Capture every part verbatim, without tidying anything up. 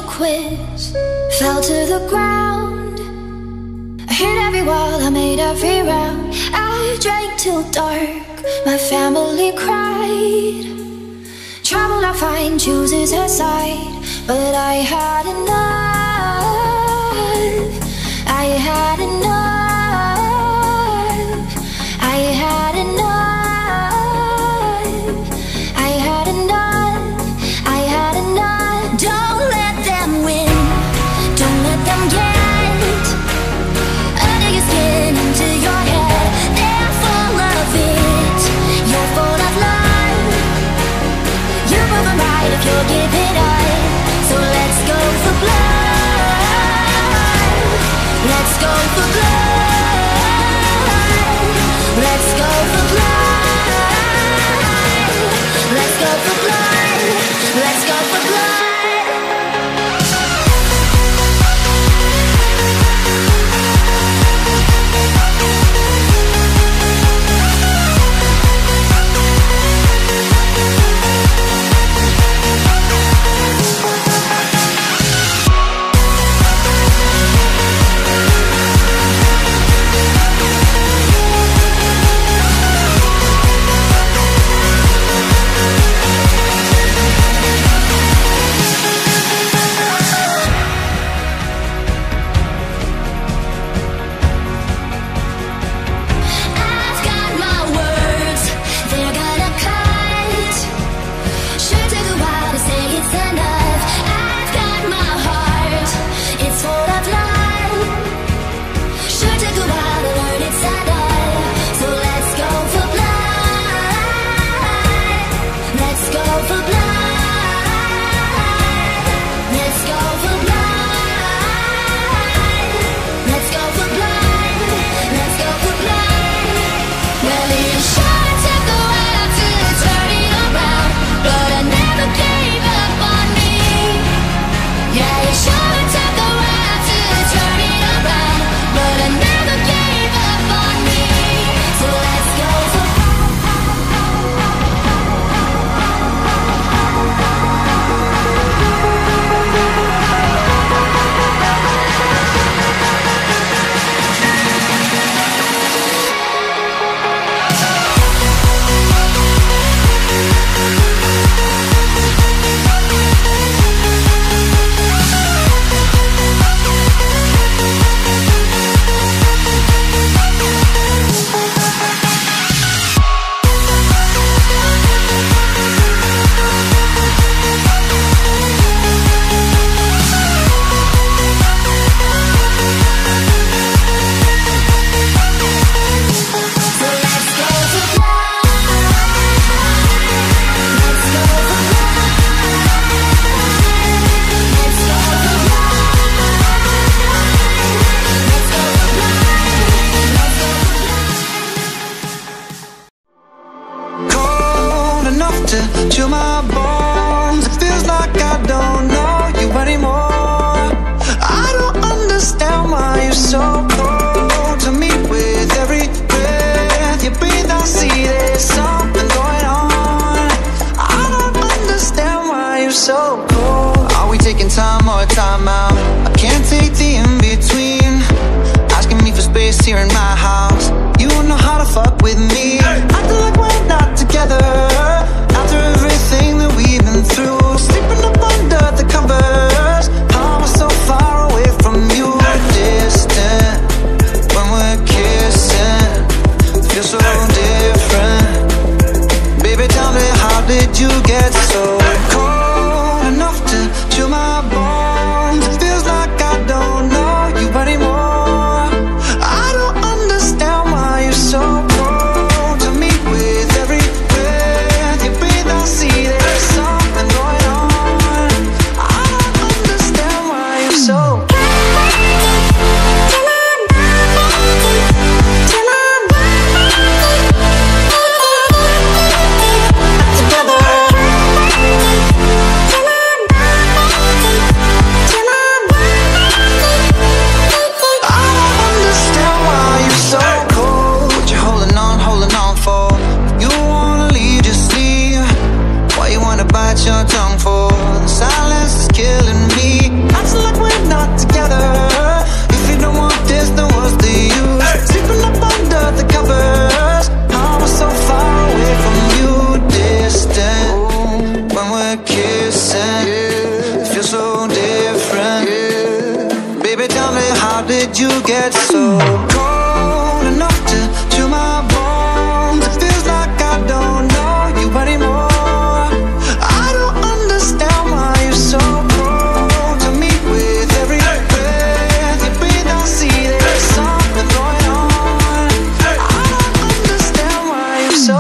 quiz fell to the ground. I hit every wall, I made every round. I drank till dark, my family cried. Trouble I find chooses a side, but I had enough. I had enough. I had enough. I had enough. I had enough. Don't let them win. Don't let them get under your skin, into your head. They're full of it. You're full of love. You're moving right if you're giving up. So let's go for blood. Let's go for blood. Let's go for blood. Let's go for blood. Let's go for blood. Chill my bones. It feels like I don't know you anymore. I don't understand why you're so cold to me. With every breath you breathe, I see there's something going on. I don't understand why you're so cold. Are we taking time or time out? I can't take the in-between. Asking me for space here in my house. You don't know how to fuck with me. Acting like we're not together. After everything that we've been through, sleeping up under the covers. How am I so far away from you? Distant when we're kissing, feels so different. Baby, tell me, how did you get so cold enough to chill my bones? It feels like I don't know you anymore. I don't understand why you're so cold get so cold enough to chill my bones. It feels like I don't know you anymore. I don't understand why you're so cold to me. With every breath you breathe, I see there's something going on. I don't understand why you're so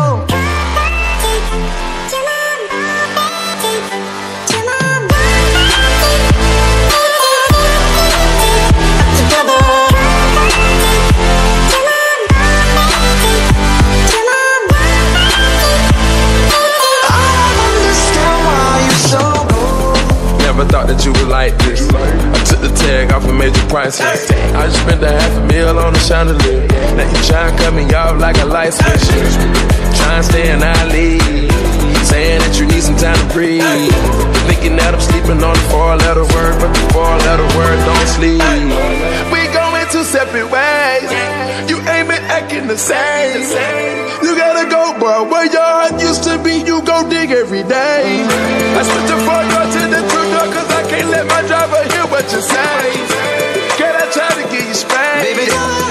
Never thought that you were like this. I took the tag off and made you priceless. I just spent a half a meal on the chandelier. Now you try and cut me off like a light switch. Try and stay in our league, saying that you need some time to breathe. Thinking that I'm sleeping on the four-letter word, but the four-letter word don't sleep. We going two separate ways. You ain't been acting the same. You gotta go, boy. Where your heart used to be, you go dig every day. I switch the four door to the two door, cause I can't let my driver hear what you say. Can I try to get you spanked? baby,